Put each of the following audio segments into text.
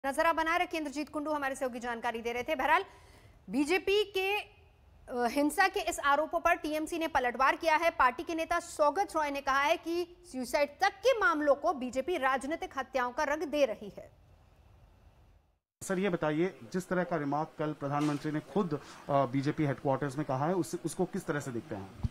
नजर आप बनाए रखिए। इंद्रजीत कुंडू हमारे सहयोगी जानकारी दे रहे थे। बहरहाल बीजेपी के हिंसा के इस आरोपों पर टीएमसी ने पलटवार किया है। पार्टी के नेता सौगत रॉय ने कहा है कि सुसाइड तक के मामलों को बीजेपी राजनीतिक हत्याओं का रंग दे रही है। सर ये बताइए, जिस तरह का रिमार्क कल प्रधानमंत्री ने खुद बीजेपी हेडक्वार्टर्स में कहा है, उसको किस तरह से देखते हैं?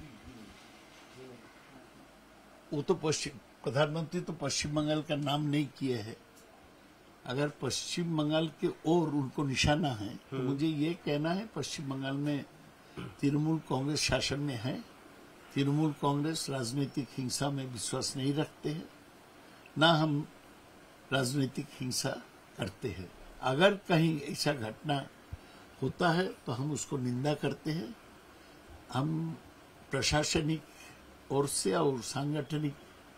वो तो प्रधानमंत्री तो पश्चिम बंगाल का नाम नहीं किए है। अगर पश्चिम बंगाल के और उनको निशाना है तो मुझे ये कहना है, पश्चिम बंगाल में तृणमूल कांग्रेस शासन में है। तृणमूल कांग्रेस राजनीतिक हिंसा में विश्वास नहीं रखते हैं, ना हम राजनीतिक हिंसा करते हैं। अगर कहीं ऐसा घटना होता है तो हम उसको निंदा करते हैं। हम प्रशासनिक ओर से और सांगठनिक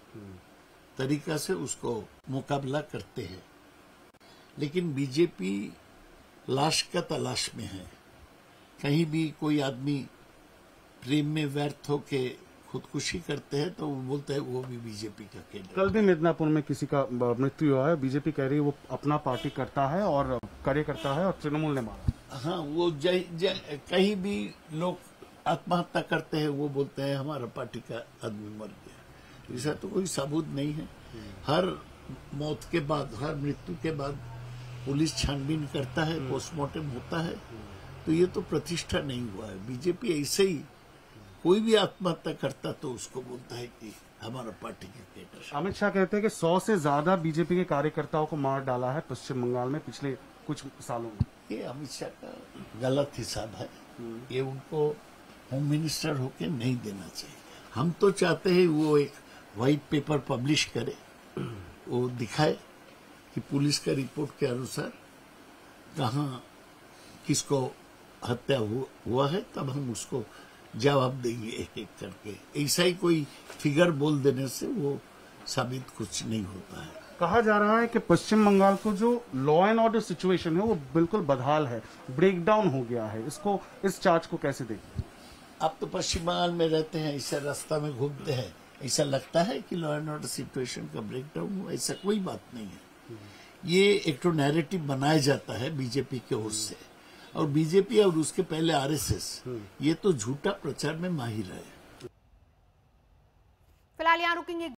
तरीका से उसको मुकाबला करते हैं। लेकिन बीजेपी लाश का तलाश में है। कहीं भी कोई आदमी प्रेम में व्यर्थ होके खुदकुशी करते हैं तो वो बोलते हैं वो भी बीजेपी का केडर। कल भी मिदनापुर में किसी का मृत्यु हुआ है। बीजेपी कह रही है वो अपना पार्टी करता है और कार्यकर्ता है और तृणमूल ने मारा। हाँ, वो कहीं भी लोग आत्महत्या करते हैं वो बोलते हैं हमारा पार्टी का आदमी मर गया। ऐसा तो कोई सबूत नहीं है। हर मौत के बाद, हर मृत्यु के बाद पुलिस छानबीन करता है, पोस्टमार्टम होता है। तो ये तो प्रतिष्ठा नहीं हुआ है। बीजेपी ऐसे ही कोई भी आत्महत्या करता तो उसको बोलता है कि हमारा पार्टी का केडर। अमित शाह कहते हैं कि 100 से ज्यादा बीजेपी के कार्यकर्ताओं को मार डाला है पश्चिम बंगाल में पिछले कुछ सालों में। ये अमित शाह का गलत हिसाब है। ये उनको होम मिनिस्टर होके नहीं देना चाहिए। हम तो चाहते हैं वो एक व्हाइट पेपर पब्लिश करे, वो दिखाए कि पुलिस का रिपोर्ट के अनुसार कहाँ किसको हत्या हुआ है, तब हम उसको जवाब देंगे एक एक करके। ऐसा ही कोई फिगर बोल देने से वो साबित कुछ नहीं होता है। कहा जा रहा है कि पश्चिम बंगाल को जो लॉ एंड ऑर्डर सिचुएशन है वो बिल्कुल बदहाल है, ब्रेकडाउन हो गया है। इस चार्ज को कैसे देखते हैं? आप तो पश्चिम बंगाल में रहते हैं, ऐसा रास्ता में घूमते हैं, ऐसा लगता है कि लॉ एंड ऑर्डर सिचुएशन का ब्रेकडाउन हुआ। ऐसा कोई बात नहीं है। ये एक तो नैरेटिव बनाया जाता है बीजेपी की ओर से, और बीजेपी और उसके पहले आरएसएस ये तो झूठा प्रचार में माहिर है। फिलहाल यहाँ रुकेंगे।